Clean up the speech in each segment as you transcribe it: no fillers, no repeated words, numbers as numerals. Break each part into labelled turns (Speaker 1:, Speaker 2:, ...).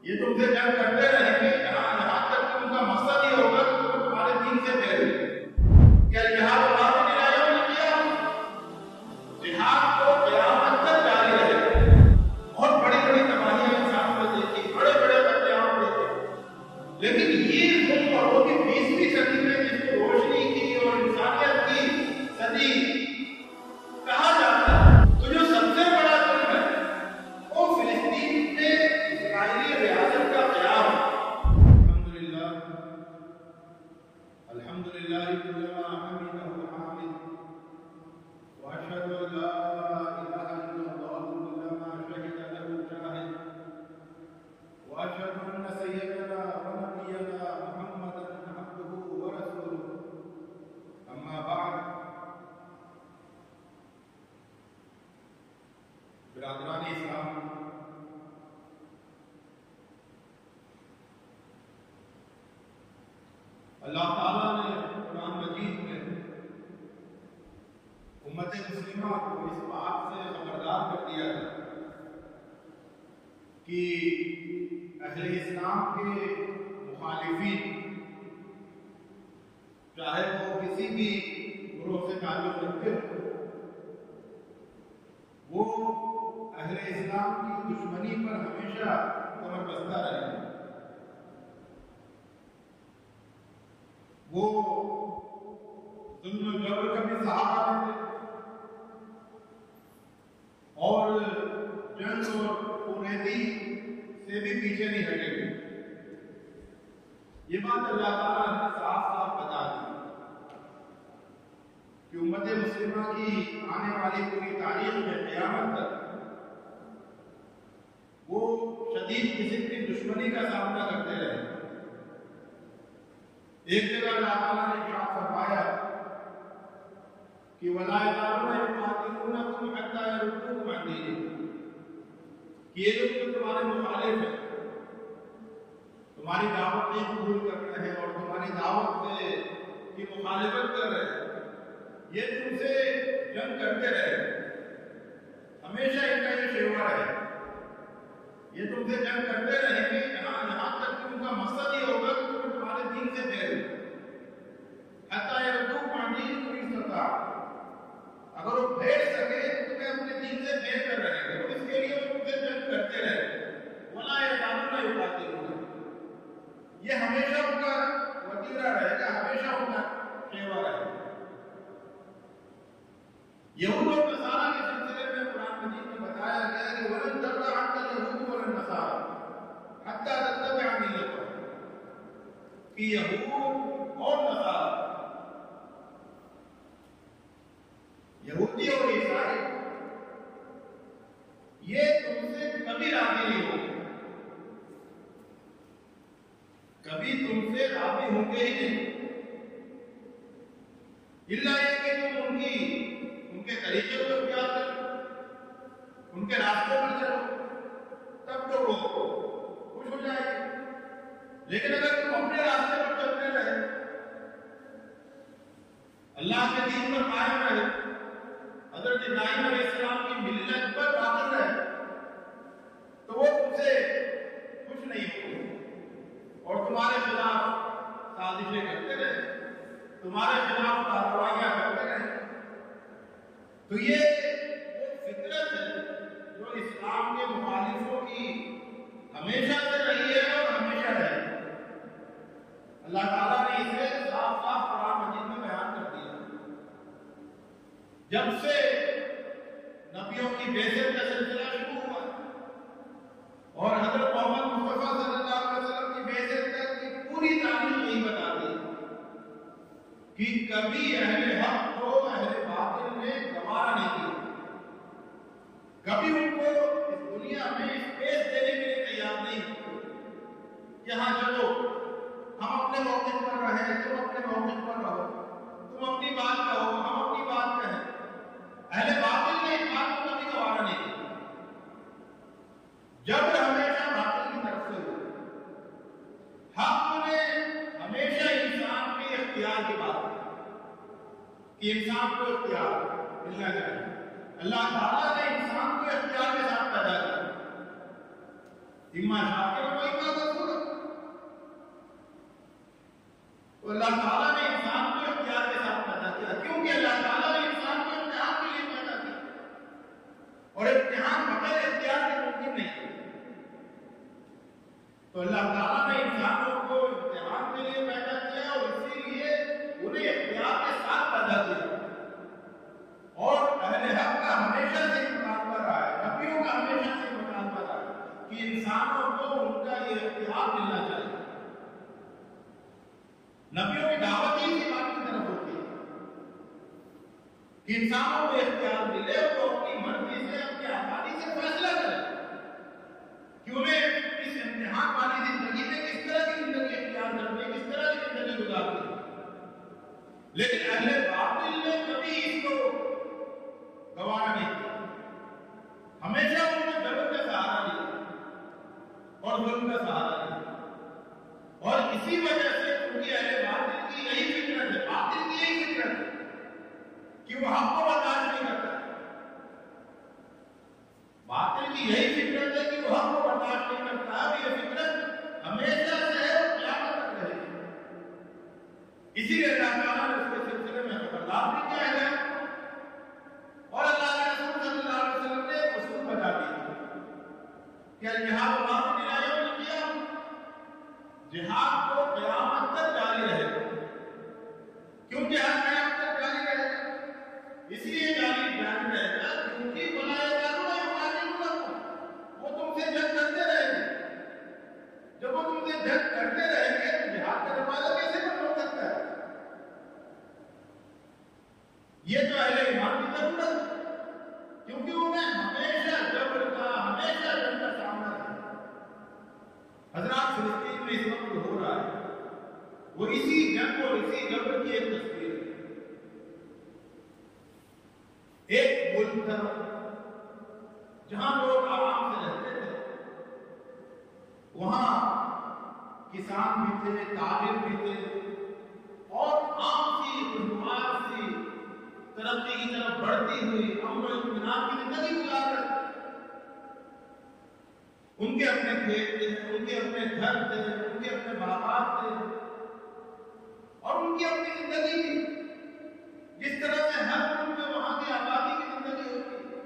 Speaker 1: یہ تم سے جنگ کرتے رہیں گے یہاں تک کہ ان کا مقصد یہ ہوگا کہ تم تمہارے دین سے پھیرے. کیا جہاد باطل نہیں آیا انہوں نے کیا؟ جہاد کو قیامت تک جاری رہے. بہت بڑی بڑی تباہیاں انسانوں نے دیکھی، بڑے بڑے قتل عام دیکھے، لیکن یہ ظلم اور وہ بھی 20ویں صدی میں جس کو روشنی کی اور انسانیت کی صدی کہا جاتا ہے، تو جو سب سے بڑا ظلم ہے وہ فلسطین میں اسرائیلی ریاست کا قیام. الحمدللہ الحمدللہ کلما حمدہ حامد واشهد ان لا اله الا الله كلما شهد له شاهد واشهد ان سيدنا ونبينا محمدا عبده ورسوله. اما بعد، برادران اسلام، اللہ تعالیٰ نے قرآن مجید میں امت مسلمہ کو اس بات سے خبردار کر دیا تھا کہ اہل اسلام کے مخالفین، چاہے وہ کسی بھی گروہ سے تعلق رکھتے ہوں، وہ اہل اسلام کی دشمنی پر ہمیشہ کمر بستہ رہے. وہ ظلم و جبر کا بھی سہارا دیتے اور جنگ اور خونریزی سے بھی پیچھے نہیں ہٹے گے. یہ بات اللہ تعالیٰ نے صاف صاف بتا دی کہ امت مسلمہ کی آنے والی پوری تاریخ میں قیامت تک وہ شدید قسم کی دشمنی کا سامنا کرتے رہے. ایک جگہ اللہ تعالیٰ نے ارشاد فرمایا کہ وَلَا يَزَالُونَ يُقَاتِلُونَكُمْ حَتَّىٰ يَرُدُّوكُمْ عَنْ دِينِكُمْ، کہ یہ لوگ تمہارے مخالف ہیں، تمہاری دعوت نہیں قبول کر رہے ہیں اور تمہاری دعوت سے کی مخالفت کر رہے ہیں، یہ تم سے جنگ کرتے رہے. ہمیشہ ان کا یہ شیوا ہے، یہ تم سے جنگ کرتے رہیں گے یہاں تک کہ ان کا مقصد یہ ہوگا کہ تم تمہارے دین سے پھیرے. حتیٰ یردوکم عن دینکم ان استطاعوا، اگر وہ پھیر سکے تو تمہیں اپنے دین سے پھیر کر رہیں گے، اور اس کے لیے وہ تم سے جنگ کرتے رہیں گے. وَلَا يَزَالُونَ يُقَاتِلُونَكُمْ، یہ ہمیشہ ان کا وتیرہ رہے گا، ہمیشہ ان کا شیوا رہے گا. یہود اور نصارہ کے سلسلے میں قرآن مجید میں بتایا گیا کہ وَلَن تَرْضَىٰ عَنكَ الْيَهُودُ وَلَا النَّصَارَىٰ حَتَّىٰ تَتَّبِعَ مِلَّتَهُمْ، کہ یہود اور نصارہ، یہودی اور عیسائی، یہ تم سے کبھی راضی نہیں ہوں گے، کبھی تم سے راضی ہوں گے ہی نہیں، الا یہ کہ تم ان کے طریقے کو اختیار کرو، ان کے راستے پر چلو، تب تو وہ خوش ہو جائے گے. لیکن اگر تم اپنے راستے پر چلتے رہے، اللہ کے دین پر قائم رہے، حضرت ابراہیم علیہ السلام کی ملت پر باقی رہے، تو وہ تم سے خوش نہیں ہوں گے اور تمہارے خلاف سازشیں کرتے رہے، تمہارے خلاف کارروائیاں کرتے رہے. تو یہ وہ فطرت ہے جو اسلام کے مخالفوں کی ہمیشہ سے رہی ہے اور ہمیشہ رہے گی. اللہ تعالیٰ نے اسے صاف صاف قرآن مجید میں بیان کر دیا. جب سے نبیوں کی بعثت کا سلسلہ شروع ہوا اور حضرت محمد مصطفیٰ صلی اللہ علیہ وسلم کی بعثت تک کی پوری تاریخ یہی بتاتی ہے کہ کبھی اہل حق کو اہل باطل نے گوارا نہیں کیا، کبھی ان کو اس دنیا میں اسپیس دینے کے لیے تیار نہیں ہوئے. یہاں چلو، ہم اپنے موقع پر رہیں، تم اپنے موقع پر رہو، تم اپنی بات کہو، ہم اپنی بات کہیں. اہل باطل نے اس بات کو کبھی گوارا نہیں کیا. جبر ہمیشہ باطل کی طرف سے ہوا، حق نے ہمیشہ انسان کے اختیار کی بات کہ انسان کو اختیار ملنا چاہیے. اللہ تعالیٰ نے انسان کو اختیار کے ساتھ پیدا کیا، اما شاکر و اما کفور. تو اللہ تعالیٰ نے انسان کو اختیار کے ساتھ پیدا کیا، کیونکہ اللہ تعالیٰ نے انسان کو امتحان کے لیے پیدا کیا، اور امتحان بغیر اختیار کے ممکن نہیں ہے. تو اللہ تعالیٰ نے انسانوں کو امتحان کے لیے پیدا کیا، اور اسی لیے انہیں اختیار کے ساتھ پیدا کیا. اور اہل حق کا ہمیشہ سے مطالبہ رہا ہے، نبیوں کا ہمیشہ سے مطالبہ رہا ہے کہ انسانوں کو ان کا یہ اختیار ملنا چاہیے. نبیوں کی دعوت ہی اسی بات کی طرف ہوتی ہے کہ انسانوں کو اختیار ملے، وہ اپنی مرضی سے اپنی آزادی سے فیصلہ کرے کہ انہیں اس امتحان والی زندگی میں کس طرح کی زندگی اختیار کرنی ہے، کس طرح کی زندگی گزارنی ہے. لیکن اہل باطل نے کبھی اس کو گوارا نہیں کیا، ہمیشہ انہوں نے جبر کا سہارا لیا اور ظلم کا سہارا لیا. اور اسی وجہ سے کیونکہ اہل باطل کی یہی فطرت ہے، باطل کی یہی فطرت ہے کہ وہ حق کو برداشت نہیں کرتا. باطل کی یہی فطرت ہے کہ وہ حق کو برداشت نہیں کرتا. اب یہ فطرت ہمیشہ سے ہے اور قیامت تک رہے گی. اسی لیے اللہ تعالیٰ نے اس کے سلسلے میں خبردار بھی کیا ہے، اور اللہ کے رسول صلی اللہ علیہ وسلم نے اصول بتا دی کہ الجہاد باقی الی یوم القیامہ، جہاد کو قیامت تک جاری رہے گا. کیوں جہاد قیامت تک جاری رہے گا؟ اس لیے جاری رہے گا کیونکہ بلائے جانو وہ تم سے جنگ کرتے رہیں گے. جب وہ تم سے جنگ کرتے رہیں گے تو جہاد کا دروازہ کیسے بند ہو سکتا ہے؟ یہ تو اہل ایمان کی ضرورت ہے، کیونکہ انہیں ہمیشہ جبر کا، ہمیشہ جنگ کا سامنا ہے. حضرات فلسطین میں اس وقت ہو رہا ہے وہ اسی جنگ اور اسی جبر کی ایک تصویر ہے. ایک ملک تھا جہاں لوگ آرام سے رہتے تھے، وہاں کسان بھی تھے، تاجر بھی تھے، اور عام سی خوشگوار سی ترقی کی طرف بڑھتی ہوئی امن و اطمینان کی زندگی گزار رہے تھے. ان کے اپنے کھیت تھے، ان کے اپنے گھر تھے، ان کے اپنے باغات تھے، اور ان کی اپنی زندگی تھی جس طرح سے ہر ملک میں وہاں کی آبادی کی زندگی ہوتی ہے.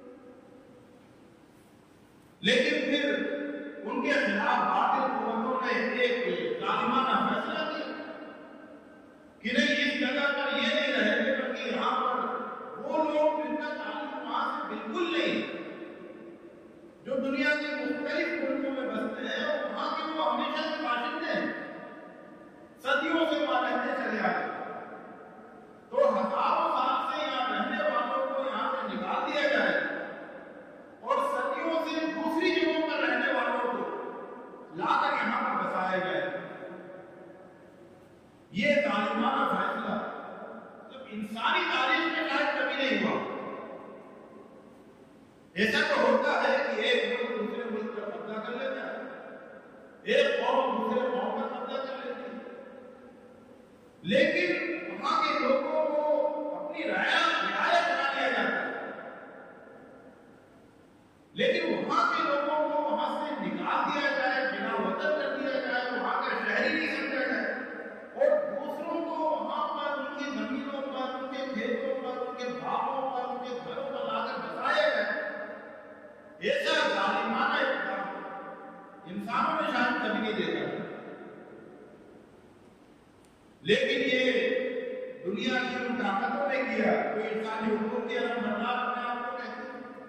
Speaker 1: لیکن پھر ان کے خلاف باطل قوتوں نے ایک ظالمانہ فیصلہ کیا کہ نہیں، اس جگہ پر یہ نہیں رہے گے، بلکہ یہاں پر وہ لوگ جن کا تعلق وہاں سے بالکل نہیں، جو دنیا کے مختلف ملکوں میں بستے ہیں اور وہاں کے وہ ہمیشہ سے باشندے ہیں، صدیوں سے وہاں رہتے چلے آئے. تو ہزاروں سال سے یہاں رہنے والوں کو یہاں سے نکال دیا جائے اور صدیوں سے دوسری جگہوں پر رہنے والوں کو لا کر یہاں پر بسایا جائے. یہ ظالمانہ فیصلہ جب انسانی تاریخ میں شاید کبھی نہیں ہوا. ایسا تو ہوتا ہے کہ ایک ملک دوسرے ملک پر قبضہ کر لیتا ہے، ایک قوم دوسرے قوم پر قبضہ کر لیتی ہے، لیکن وہاں کے لوگوں کو اپنی رعایا بنا لیا جاتا ہے. لیکن وہاں کے لوگوں کو وہاں سے نکال دیا جائے، بنا وطن کر دیا جائے، وہاں کا شہری نہیں سمجھا جائے، اور دوسروں کو وہاں پر ان کی زمینوں پر، ان کے کھیتوں پر، ان کے باغوں پر، ان کے گھروں پر لا کر بسایا جائے. ایسا ظالمانہ اقدام انسانوں نے شاید کبھی نہیں دیکھا. لیکن یہ دنیا کی ان طاقتوں نے کیا. کوئی انسانی حقوق کے علم بردار اپنے آپ کو کہتے ہیں،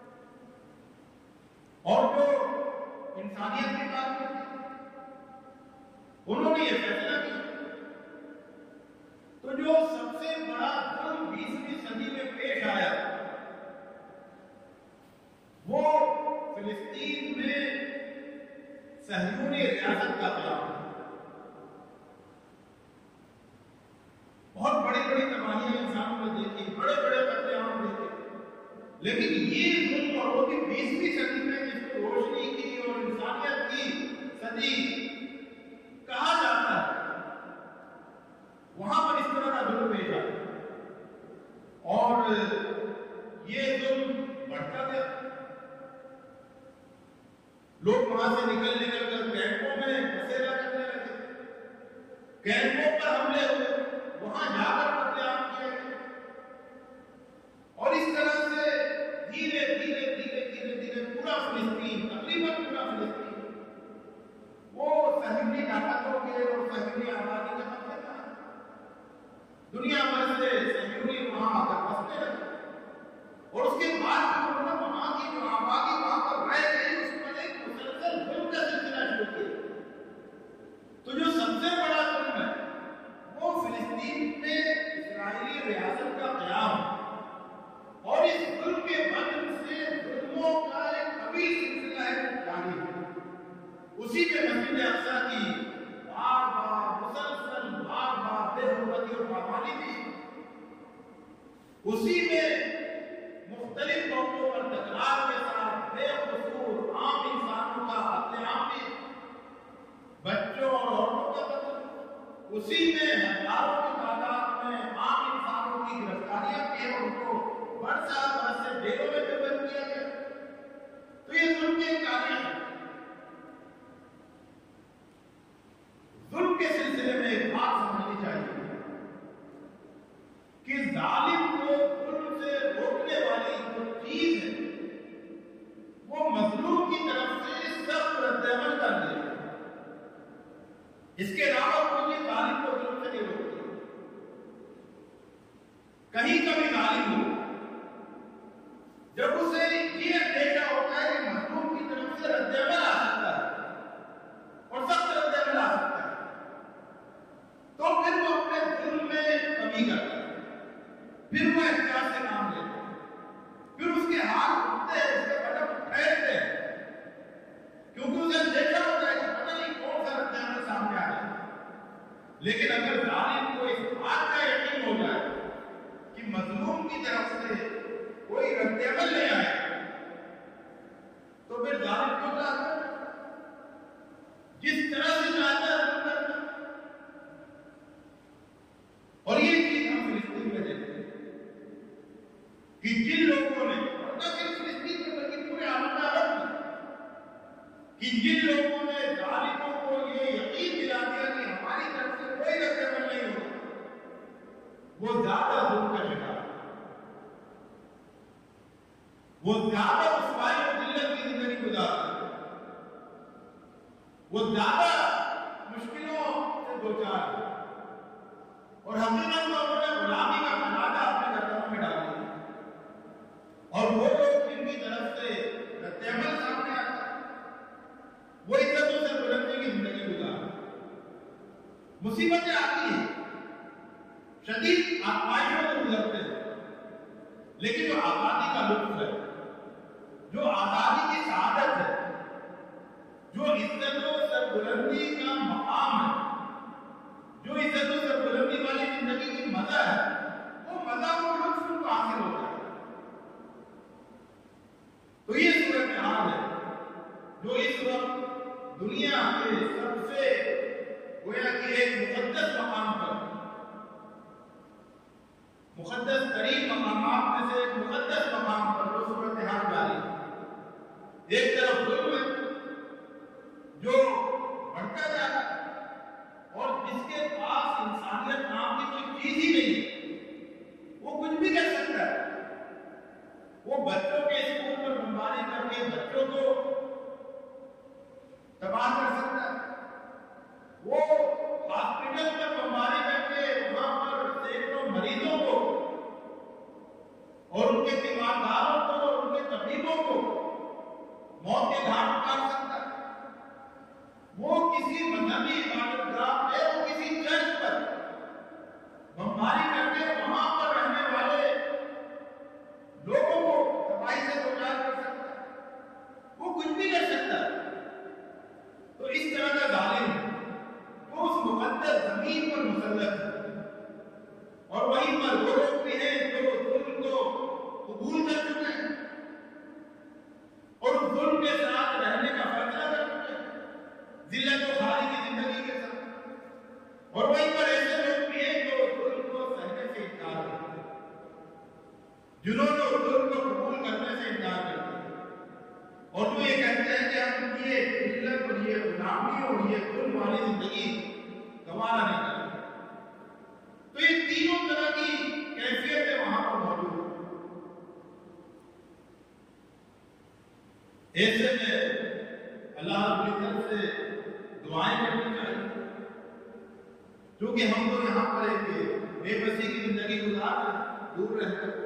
Speaker 1: اور جو انسانیت کی بات کرتے ہیں، انہوں نے یہ فیصلہ کیا. تو جو سب سے بڑا ظلم 20ویں صدی میں پیش آیا وہ فلسطین میں صہیونی ریاست کا قیام. بہت بڑی بڑی تباہیاں انسانوں نے دیکھی، بڑے بڑے قتل عام دیکھے، لیکن یہ ظلم اور وہ بھی 20ویں صدی میں جس کو روشنی کی اور انسانیت کی صدی کہا جاتا ہے، وہاں پر اس طرح کا ظلم پیش آیا. اور یہ ظلم بڑھتا گیا. لوگ وہاں سے कैंपों पर हमले हुए, वहां जाकर कत्लेआम किए गए। और इस तरह से धीरे धीरे धीरे धीरे धीरे पूरा फिलिस्तीन, तकरीबन पूरा फिलिस्तीन वो सहयोगी ताकतों के और सहयोगी आबादी का कब्जा था। दुनिया भर से सहयोगी वहां आकर बसने लगे और उसके बाद उन्होंने वहां की जो आबादी वहां पर रह गई उस पर एक मुसलसल जुल्म का सिलसिला शुरू किया। तो जो सबसे बड़ा जुल्म है वो फिलिस्तीन में इस्राएली रियासत का क़याम और इस जुल्म के बदल से जुल्मों का एक तवील सिलसिला है जारी है। उसी में मस्जिद अक्सा की बार-बार मुसलसल बार-बार बेहुरमती और पामाली थी। उसी में मुख्तलिफ मौकों पर तकरार के साथ बेकसूर आम इंसानों का कत्लेआम भी, बच्चों और औरतों का कत्ल, उसी में हजारों की तादाद में आम इंसानों की गिरफ्तारियां की और उनको बरस से जेलों में बंद किया गया। तो ये जुल्म की तारीख है। जुल्म के सिलसिले में एक बात समझनी चाहिए कि जालिम को जुल्म से रोकने वाली जो चीज है वो मजलूम की तरफ से सख्त रद्द-ए-अमल कर दिया। इसके अलावा कोई जालिम को जुल्म से नहीं रोकती। कहीं कभी जालिम हो जब उसे ये अंदेशा होता है कि मजलूम की तरफ से रद्द-ए-अमल आ सकता है और सख्त रद्द-ए-अमल आ सकता है, तो फिर वो अपने जुल्म में कमी करता है, फिर वो एहतियात से काम लेता है, फिर उसके हाथ उठते हैं, उसके कदम ठहरते हैं, क्योंकि उसे अंदेशा होता है कि पता नहीं कौन सा रद्द-ए-अमल सामने आ जाए। लेकिन अगर जालिम को इस बात का यकीन हो जाए कि मजलूम की तरफ से कोई रद्द-ए-अमल नहीं आएगा, तो फिर जालिम क्यों चाहता है? जिस तरह से चाहता है और ये चीज हम फिलिस्तीन में देखते हैं कि जिन लोगों ने, और न सिर्फ फिलिस्तीन में बल्कि पूरे आलम अरब में, कि जिन लोगों ने जालिमों को ये यकीन दिला दिया कि हमारी तरफ से कोई रद्द-ए-अमल नहीं होगा, वो ज्यादा जुल्म का शिकार, वो ज्यादा रुसवाई और जिल्लत की जिंदगी गुजारते, वो ज्यादा मुश्किलों से दोचार है और हकीकत में उन्होंने गुलामी का खजाना अपने गर्दनों में डाल दिया। और वो लोग जिनकी तरफ से रद्द-ए-अमल सामने आता है वो इज्जतों से बुलंदी की जिंदगी गुजारते। मुसीबतें आती हैं, शदीद आजमाइशों से गुजरते हैं, लेकिन जो आजादी का लुत्फ है, जो आजादी की सआदत है, जो इज्जतों से बुलंदी का मकाम है, जो इज्जतों से बुलंदी वाली जिंदगी की मजा है, वो मजा वो लुत्फ उनको हासिल होता है। तो ये सूरत हाल है जो इस वक्त दुनिया के सबसे गोया कि एक मुकद्दस मकाम पर, मुकद्दस तरीन मकामात में से एक मुकद्दस मकाम पर जो सूरत हाल जारी है। एक तरफ जुल्म है जो बढ़ता जा रहा है और जिसके पास इंसानियत नाम की कोई चीज ही नहीं, वो कुछ भी कर सकता है। वो बच्चों के स्कूल पर बमबारी करके बच्चों को तबाह कर सकता है, वो हॉस्पिटल पर बमबारी करके वहां पर सैकड़ों मरीजों को और उनके तीमारदारों को और उनके तबीबों को मौत के घाट उतार सकता है। वो किसी मजहबी इबादतगाह पे, वो किसी चर्च पर बमबारी करके वहां पर रहने वाले लोगों को तबाही से दोचार कर सकता है, वो कुछ भी कर सकता है। तो इस तरह का जालिम वो उस मुकद्दस जमीन पर मुसल्लत है और वहीं पर वो लोग भी हैं जो जुल्म को कबूल कर चुके हैं और उस जुल्म के साथ रहने का फैसला कर चुके हैं, जिल्लत और खाली की जिंदगी के साथ। और वहीं पर ऐसे लोग भी हैं जो जुल्म को सहने से इनकार करते हैं, जिन्होंने जुल्म को कबूल करने से इनकार करते हैं और वो ये कहते हैं कि हम ये जिल्लत और ये गुलामी और ये जुल्म वाली जिंदगी गवारा नहीं करते। ایسے میں اللہ رب العزت سے دعائیں کرنی چاہیے، کیونکہ ہم تو یہاں پر ہے کہ بے بسی کی زندگی گزار دور رہ کر،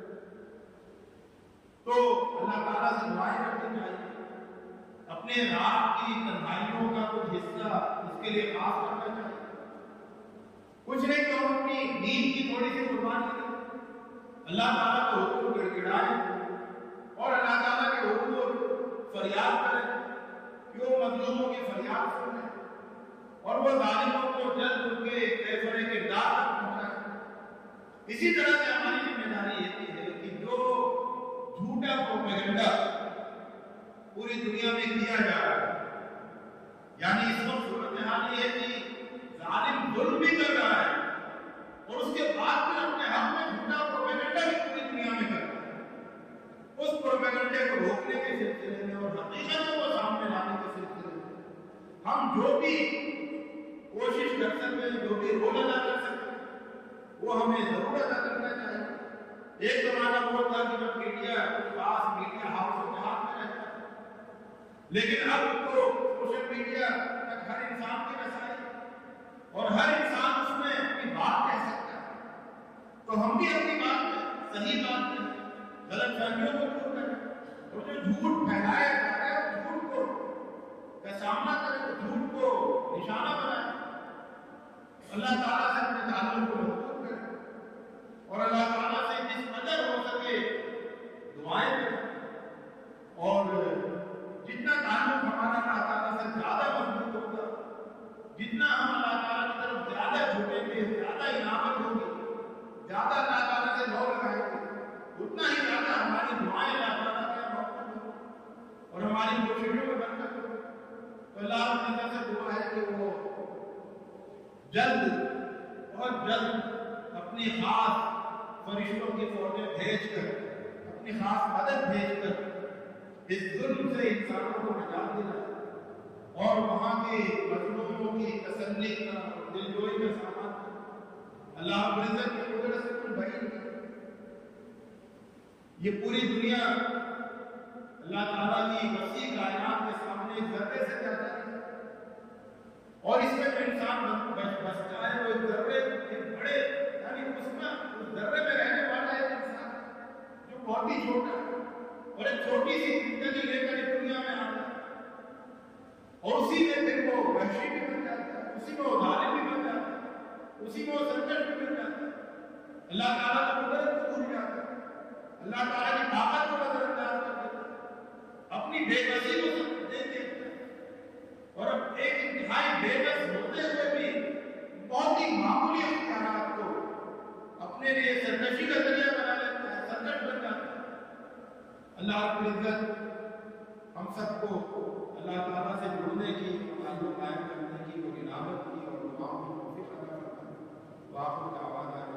Speaker 1: تو اللہ تعالیٰ سے دعائیں کرنی چاہیے، اپنے رات کی تنہائیوں کا کچھ حصہ اس کے لیے خاص کرنا چاہیے، کچھ نہیں تو ہم اپنی نیند کی تھوڑی سی قربانی کریں، اللہ تعالیٰ کو حکم گڑگڑائیں اور اللہ تعالیٰ کے حکم فریاد کریں کہ وہ مظلوموں کی فریاد سنیں اور وہ ظالموں کو جلد ان کے فیصلے کے دار تک پہنچائیں۔ اسی طرح سے ہماری ذمہ داری یہ ہے کہ جو جھوٹا پروپیگنڈا پوری دنیا میں کیا جا رہا ہے، یعنی اس وقت صورتحال یہ ہے کہ ظالم ظلم بھی کر رہا ہے اور اس کے بعد پھر اپنے حق میں جھوٹا پروپیگنڈا بھی پوری دنیا میں کر رہا ہے، اس پروپیگنڈے کو روکنے کے سلسلے میں اور حقیقت کو سامنے لانے کے سلسلے میں ہم جو بھی کوشش کر سکتے ہیں، جو بھی رول ادا کر سکتے ہیں، وہ ہمیں ضرور ادا کرنا چاہیے۔ ایک زمانہ وہ تھا کہ جب میڈیا کچھ خاص میڈیا ہاؤسوں کے ہاتھ میں رہتا ہے، لیکن اب تو سوشل میڈیا تک ہر انسان کی رسائی اور ہر انسان اس میں اپنی بات کہہ سکتا ہے، تو ہم بھی اپنی بات میں صحیح بات میں غلط فہمیوں کو دور کریں اور جو جھوٹ پھیلایا جا رہا ہے جھوٹ کو کا سامنا کریں، جھوٹ کو نشانہ بنائیں، اللہ تعالیٰ سے اپنے تعلق کو مضبوط کریں اور اللہ تعالیٰ سے جس قدر ہو سکے دعائیں کریں، اور جتنا تعلق ہمارا اللہ تعالیٰ سے زیادہ مضبوط ہوگا، جتنا ہم اللہ تعالیٰ کی طرف زیادہ جھکیں گے، زیادہ انعامت ہوگی، زیادہ اللہ تعالیٰ سے دور لگائیں گے، اتنا ہی زیادہ ہماری دعائیں اللہ تعالیٰ کے موقع ہوں اور ہماری کوششوں میں برکت ہو۔ تو اللہ تعالیٰ سے دعا ہے کہ وہ جلد بہت جلد اپنی خاص فرشتوں کی فوجیں بھیج کر، اپنی خاص مدد بھیج کر اس ظلم سے انسانوں کو نجات دلائے اور وہاں کے مظلوموں کی تسلی کا اور دلجوئی کا سامان اللہ رب العزت کی قدرت سے کچھ بعید نہیں۔ یہ پوری دنیا اللہ تعالیٰ کی وسیع کائنات کے سامنے ایک ذرے سے زیادہ ہے، اور اس میں جو انسان بس جائے وہ ایک ذرے ایک بڑے یعنی اس ذرے میں رہنے والا ایک انسان جو بہت ہی چھوٹا اور ایک چھوٹی سی زندگی لے کر اس دنیا میں آتا ہے اور اسی میں پھر وہ وحشی بھی بن جاتا ہے، اسی میں وہ ظالم بھی بن جاتا ہے، اسی میں وہ سرکش بھی بن جاتا ہے، اللہ تعالیٰ کی قدرت کو بھول جاتا ہے، اللہ تعالیٰ کی طاقت کو نظر انداز کر دیتا ہے، اپنی بے بسی کو دیکھ دیتا ہے اور اب ایک انتہائی بے بس ہوتے ہوئے بھی بہت ہی معمولی اختیارات کو اپنے لیے سرکشی کا ذریعہ بنا لیتا ہے، سرکش بن جاتا ہے۔ اللہ رب العزت ہم سب کو اللہ تعالیٰ سے جڑنے کی، تعلق قائم کرنے کی اور عنابت کی اور دعاؤں کی توفیق عطا فرمائے۔ وآخر دعوانا